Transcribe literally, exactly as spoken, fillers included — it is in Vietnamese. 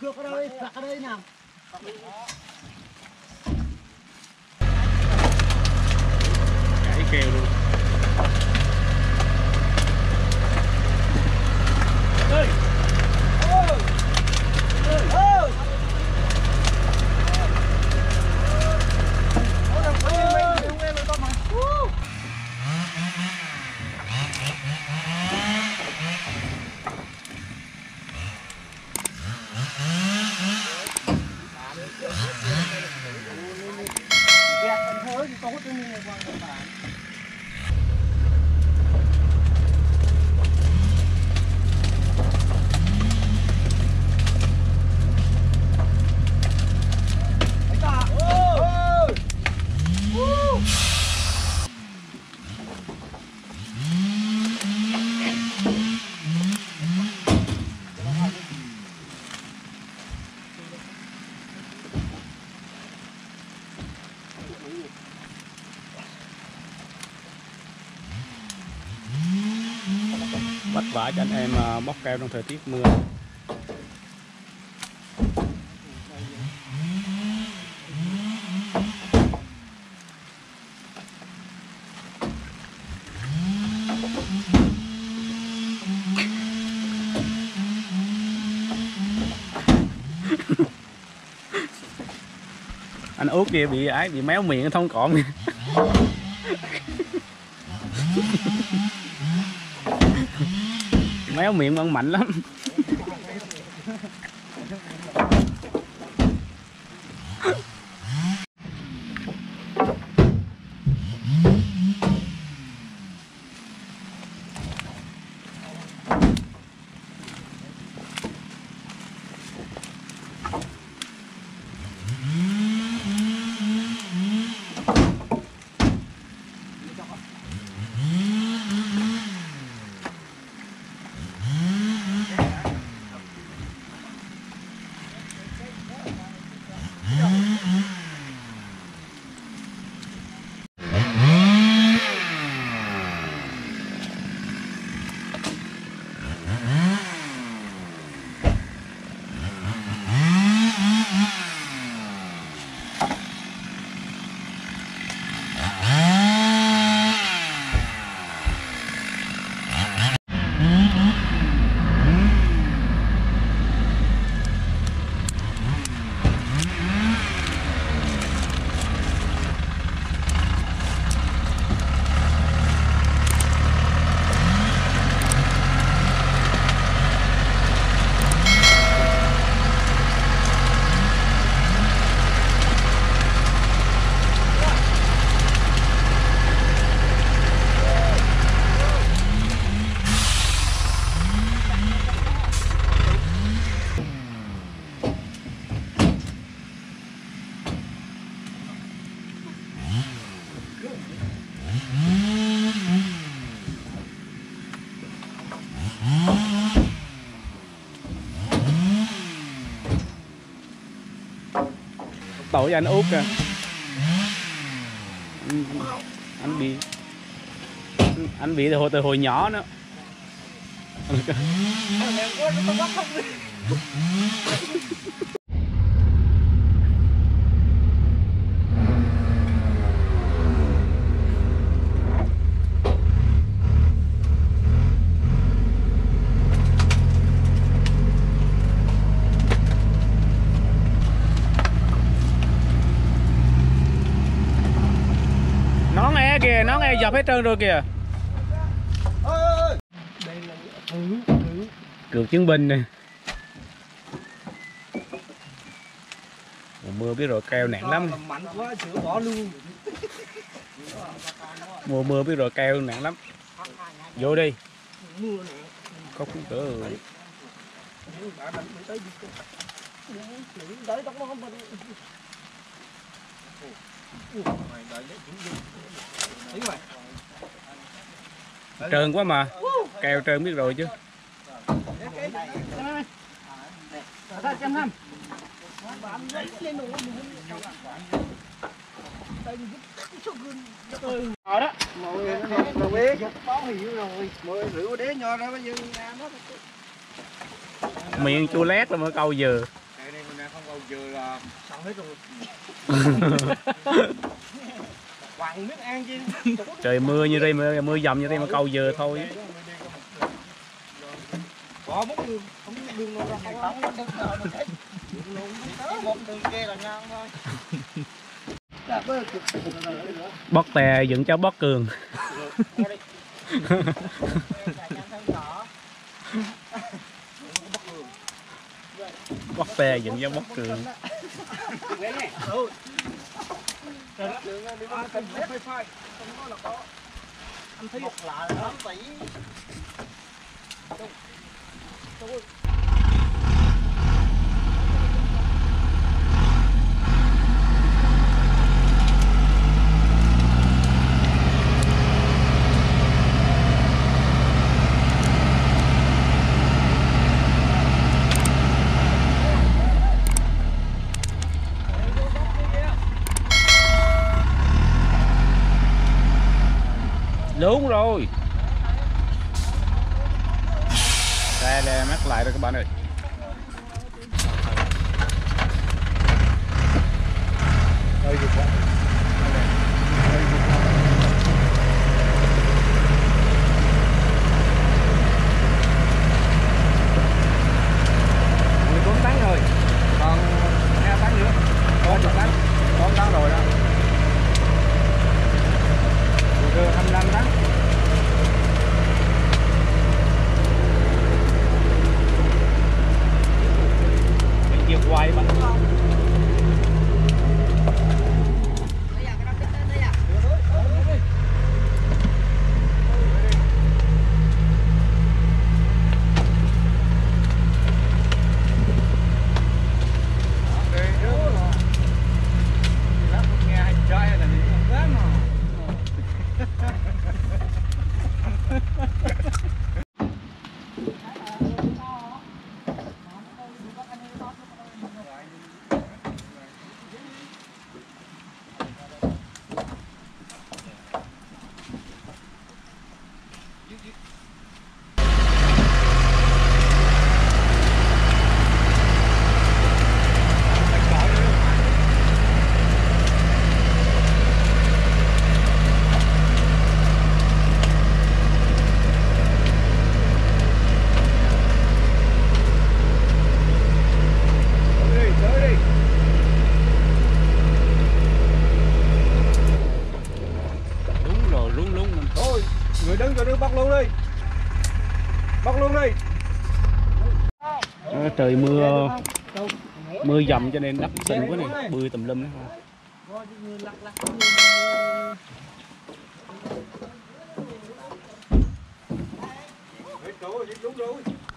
được ở đây, đặt ở đây nào. Gãy keo luôn. Ơi. Ơi. Ơi. Vất vả cho anh em bóc keo trong thời tiết mưa. Anh Út kia bị ái bị méo miệng thông cọm. Méo miệng vẫn mạnh lắm. Tội anh Út kìa. Anh, anh bị anh bị từ hồi từ hồi nhỏ nữa. Nón e kìa, nón e dập hết trơn rồi kìa. Cựu chiến binh nè. Mùa mưa biết rồi keo nặng lắm. Mùa mưa biết rồi keo nặng lắm. Vô đi. Có cũng đỡ rồi. Trơn quá mà. Keo trơn biết rồi chứ. Ờ đó. Mọi người bó hiểu rồi. Mọi người rượu đế nho ra bây giờ nó miệng chua lét rồi mà câu giờ. bao giờ là xong hết rồi. Quặng nước ăn chứ. Trời mưa như đây, mưa mưa dầm như đây mà câu dừa thôi. Bỏ bốn đường, không đường nào ra không có đường nào mà thấy. Một đường kia là ngon thôi. Bót tè dựng cho bót cường. Bót tè dựng cho bót cường. Anh thấy một lạ lắm tỷ. Đúng rồi. Đây đây mắc lại rồi các bạn ơi. Đây được quá. mười bốn tấn rồi. Còn hai tấn nữa. Có chục tấn. bốn tấn rồi đó. Được hai mươi lăm tấn. Nhiều hoài mà. Người đứng cho đứng bóc luôn đi. Bóc luôn đi. À, trời mưa mưa dầm cho nên đất xinh quá này, bươi tùm lum đó.